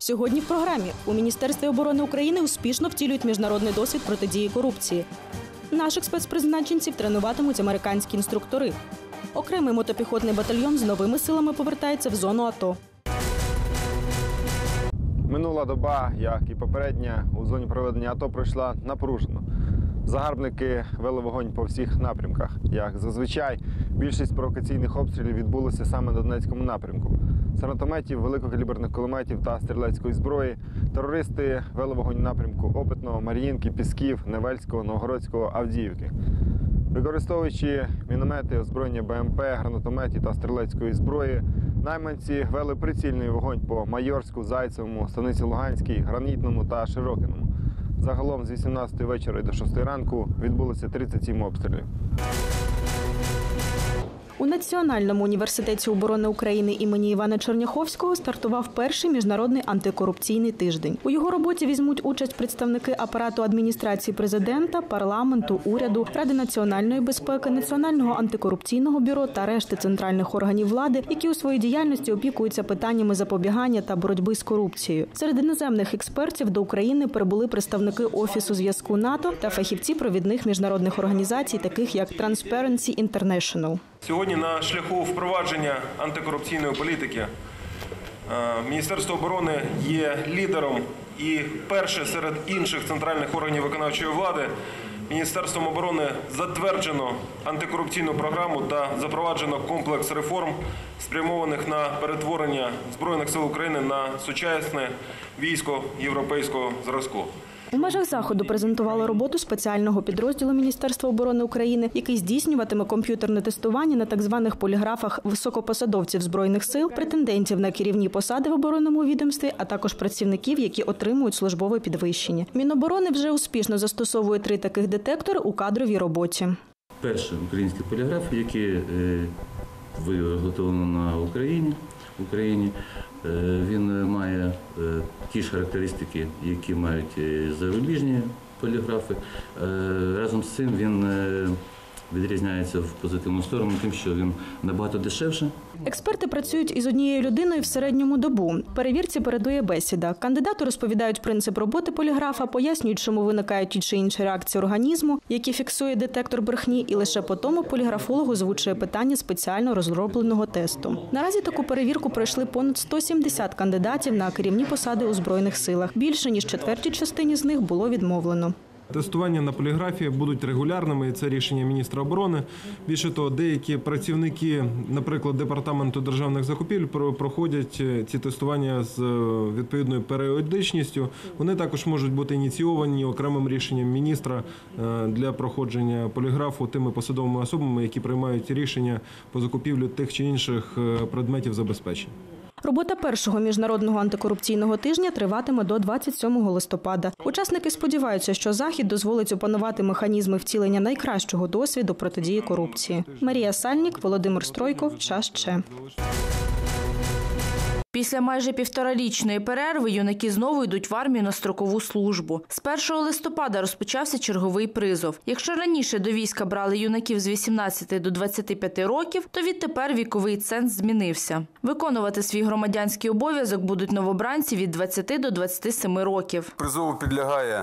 Сьогодні в програмі у Міністерстві оборони України успішно втілюють міжнародний досвід протидії корупції. Наших спецпризначенців тренуватимуть американські інструктори. Окремий мотопіхотний батальйон з новими силами повертається в зону АТО. Минула доба, як і попередня, у зоні проведення АТО пройшла напружено. Загарбники вели вогонь по всіх напрямках. Як зазвичай, більшість провокаційних обстрілів відбулося саме на Донецькому напрямку. З гранатометів, великокаліберних кулеметів та стрілецької зброї терористи вели вогонь в напрямку Опитного, Мар'їнки, Пісків, Невельського, Новгородського, Авдіївки. Використовуючи міномети, озброєння БМП, гранатометів та стрілецької зброї, найманці вели прицільний вогонь по Майорську, Зайцевому, Станиці Луганській, Гранітному та Широкиному. Загалом з 18 вечора до 6 ранку відбулося 37 обстрілів. У Національному університеті оборони України імені Івана Черняховського стартував перший міжнародний антикорупційний тиждень. У його роботі візьмуть участь представники апарату адміністрації президента, парламенту, уряду, Ради національної безпеки, Національного антикорупційного бюро та решти центральних органів влади, які у своїй діяльності опікуються питаннями запобігання та боротьби з корупцією. Серед іноземних експертів до України прибули представники Офісу зв'язку НАТО та фахівці провідних міжнародних організацій, таких як Transparency International. Сьогодні на шляху впровадження антикорупційної політики Міністерство оборони є лідером і перше серед інших центральних органів виконавчої влади Міністерством оборони затверджено антикорупційну програму та запроваджено комплекс реформ, спрямованих на перетворення Збройних сил України на сучасне військо європейського зразку. У межах заходу презентували роботу спеціального підрозділу Міністерства оборони України, який здійснюватиме комп'ютерне тестування на так званих поліграфах високопосадовців Збройних сил, претендентів на керівні посади в оборонному відомстві, а також працівників, які отримують службове підвищення. Міноборони вже успішно застосовує 3 таких детектори у кадровій роботі. Перший український поліграф, який виготовлено на Україні, він має ті ж характеристики, які мають зарубіжні поліграфи. Разом з цим він відрізняється в позитивну сторону тим, що він набагато дешевше. Експерти працюють із однією людиною в середньому добу. Перевірці передує бесіда. Кандидати розповідають принцип роботи поліграфа, пояснюють, чому виникають ті чи інші реакції організму, які фіксує детектор брехні, і лише потім поліграфолог озвучує питання спеціально розробленого тесту. Наразі таку перевірку пройшли понад 170 кандидатів на керівні посади у Збройних силах. Більше ніж четвертій частині з них було відмовлено. Тестування на поліграфі будуть регулярними, і це рішення міністра оборони. Більше того, деякі працівники, наприклад, Департаменту державних закупівель, проходять ці тестування з відповідною періодичністю. Вони також можуть бути ініційовані окремим рішенням міністра для проходження поліграфу тими посадовими особами, які приймають рішення по закупівлі тих чи інших предметів забезпечення. Робота першого міжнародного антикорупційного тижня триватиме до 27 листопада. Учасники сподіваються, що захід дозволить опанувати механізми втілення найкращого досвіду протидії корупції. Марія Сальнік, Володимир Стройко, Час Че. Після майже півторарічної перерви юнаки знову йдуть в армію на строкову службу. З 1 листопада розпочався черговий призов. Якщо раніше до війська брали юнаків з 18 до 25 років, то відтепер віковий ценз змінився. Виконувати свій громадянський обов'язок будуть новобранці від 20 до 27 років. Призову підлягає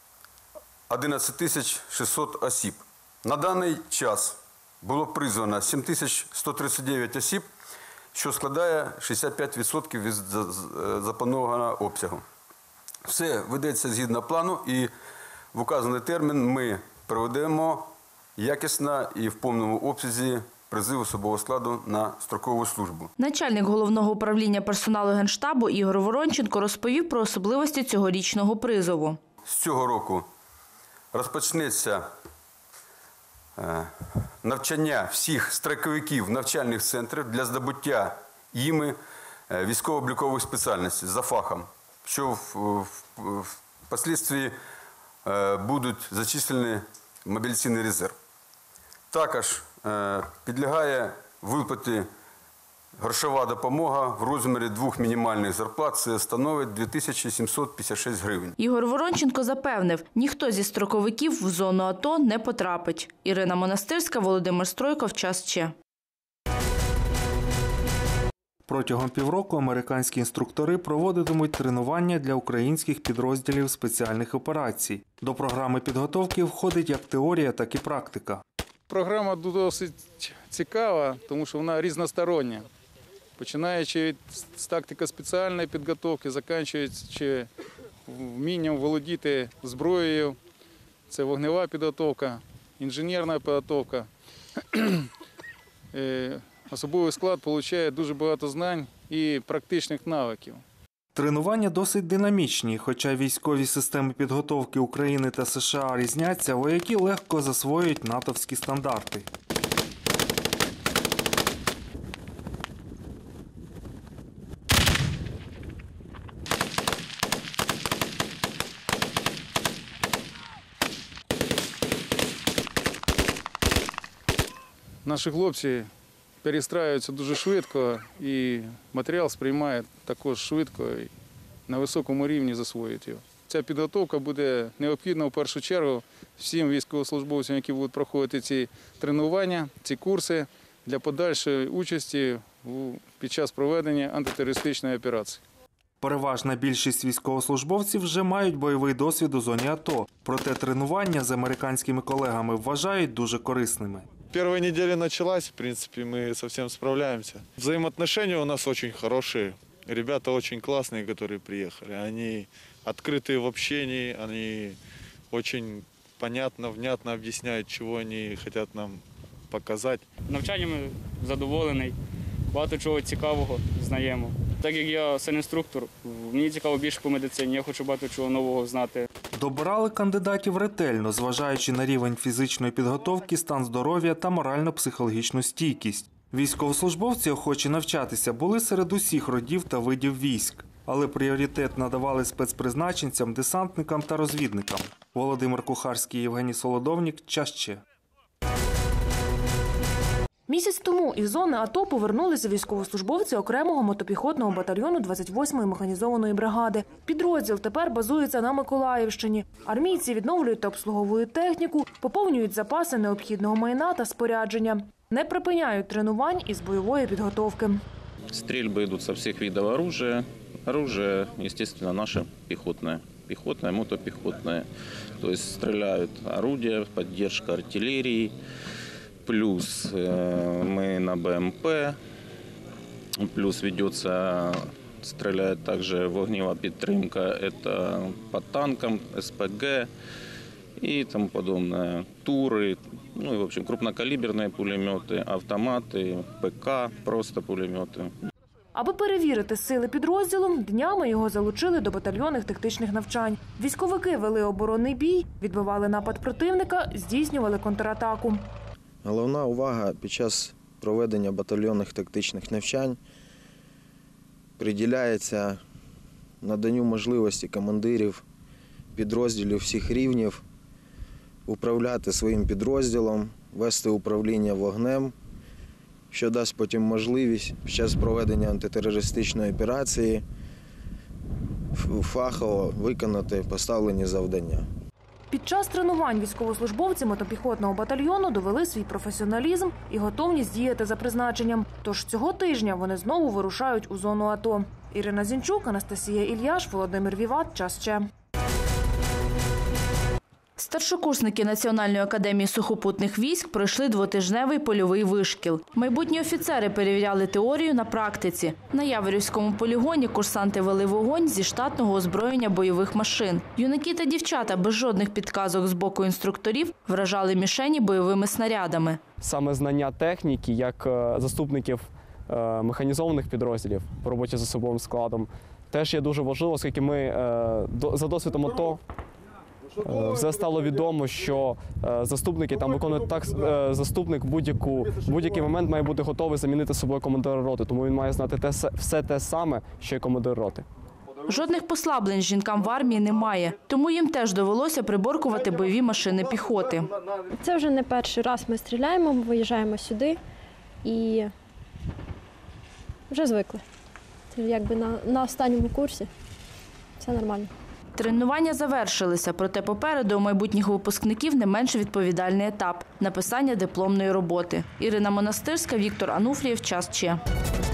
11 600 осіб. На даний час було призвано 7139 осіб, що складає 65% від запланованого обсягу. Все ведеться згідно плану, і в указаний термін ми проведемо якісно і в повному обсязі призив особового складу на строкову службу. Начальник Головного управління персоналу Генштабу Ігор Воронченко розповів про особливості цьогорічного призову. З цього року розпочнеться навчання всіх строковиків навчальних центрів для здобуття їми військово-облікових спеціальностей за фахом, що впоследствии будуть зачислені в мобілізаційний резерв. Також підлягає виплаті грошова допомога в розмірі 2 мінімальних зарплат, це становить 2756 гривень. Ігор Воронченко запевнив, ніхто зі строковиків в зону АТО не потрапить. Ірина Монастирська, Володимир Стройко, Час Че. Протягом півроку американські інструктори проводитимуть тренування для українських підрозділів спеціальних операцій. До програми підготовки входить як теорія, так і практика. Програма досить цікава, тому що вона різностороння. Починаючи з тактики спеціальної підготовки, закінчуючи вмінням володіти зброєю, це вогнева підготовка, інженерна підготовка. Особовий склад отримує дуже багато знань і практичних навиків. Тренування досить динамічні. Хоча військові системи підготовки України та США різняться, вояки легко засвоюють натовські стандарти. Наші хлопці перестраюються дуже швидко і матеріал сприймають також швидко і на високому рівні засвоюють його. Ця підготовка буде необхідна в першу чергу всім військовослужбовцям, які будуть проходити ці тренування, ці курси для подальшої участі під час проведення антитерористичної операції. Переважна більшість військовослужбовців вже мають бойовий досвід у зоні АТО. Проте тренування з американськими колегами вважають дуже корисними. Первая неделя началась, в принципе, мы совсем справляемся. Взаимоотношения у нас очень хорошие. Ребята очень классные, которые приехали. Они открытые в общении, они очень понятно, внятно объясняют, чего они хотят нам показать. Навчаннями задоволений, багато чого цікавого знаємо. Так як я санінструктор, мені цікаво більше по медицині, я хочу багато чого нового знати. Добирали кандидатів ретельно, зважаючи на рівень фізичної підготовки, стан здоров'я та морально-психологічну стійкість. Військовослужбовці, охочі навчатися, були серед усіх родів та видів військ. Але пріоритет надавали спецпризначенцям, десантникам та розвідникам. Володимир Кухарський, Євгеній Солодовнік, Час Че. Місяць тому із зони АТО повернулися військовослужбовці окремого мотопіхотного батальйону 28-ї механізованої бригади. Підрозділ тепер базується на Миколаївщині. Армійці відновлюють та обслуговують техніку, поповнюють запаси необхідного майна та спорядження. Не припиняють тренувань із бойової підготовки. Стрельбы идут со всех видов оружия. Оружие, естественно, наше пехотное. Пехотное, мотопехотное. То есть стреляют орудия, поддержка артиллерии. Плюс мы на БМП. Плюс ведется, стреляет также вогнева підтримка. Это по танкам, СПГ и тому подобное. Туры, ну и, в общем, крупнокалиберные пулеметы, автоматы, ПК, просто пулеметы. Аби перевірити сили підрозділу, днями його залучили до батальйонних тактичних навчань. Військовики вели оборонний бій, відбивали напад противника, здійснювали контратаку. Головна увага під час проведення батальйонних тактичних навчань приділяється наданню можливості командирів підрозділів всіх рівнів управляти своїм підрозділом, вести управління вогнем, що дасть потім можливість під час проведення антитерористичної операції фахово виконати поставлені завдання. Під час тренувань військовослужбовці мотопіхотного батальйону довели свій професіоналізм і готовність діяти за призначенням. Тож цього тижня вони знову вирушають у зону АТО. Ірина Зінчук, Анастасія Ільяш, Володимир Віват, Час Че. Старшокурсники Національної академії сухопутних військ пройшли двотижневий польовий вишкіл. Майбутні офіцери перевіряли теорію на практиці. На Яворівському полігоні курсанти вели вогонь зі штатного озброєння бойових машин. Юнаки та дівчата без жодних підказок з боку інструкторів вражали мішені бойовими снарядами. Саме знання техніки, як заступників механізованих підрозділів по роботі з особовим складом, теж є дуже важливо, оскільки ми за досвідом АТО вже стало відомо, що заступники там виконують так, заступник будь-який момент має бути готовий замінити собою командира роти, тому він має знати все те саме, що й командир роти. Жодних послаблень жінкам в армії немає, тому їм теж довелося приборкувати бойові машини піхоти. Це вже не перший раз ми стріляємо, ми виїжджаємо сюди і вже звикли. Це якби на останньому курсі все нормально. Тренування завершилися, проте попереду у майбутніх випускників не менш відповідальний етап – написання дипломної роботи. Ірина Монастирська, Віктор Ануфрієв, Час Че.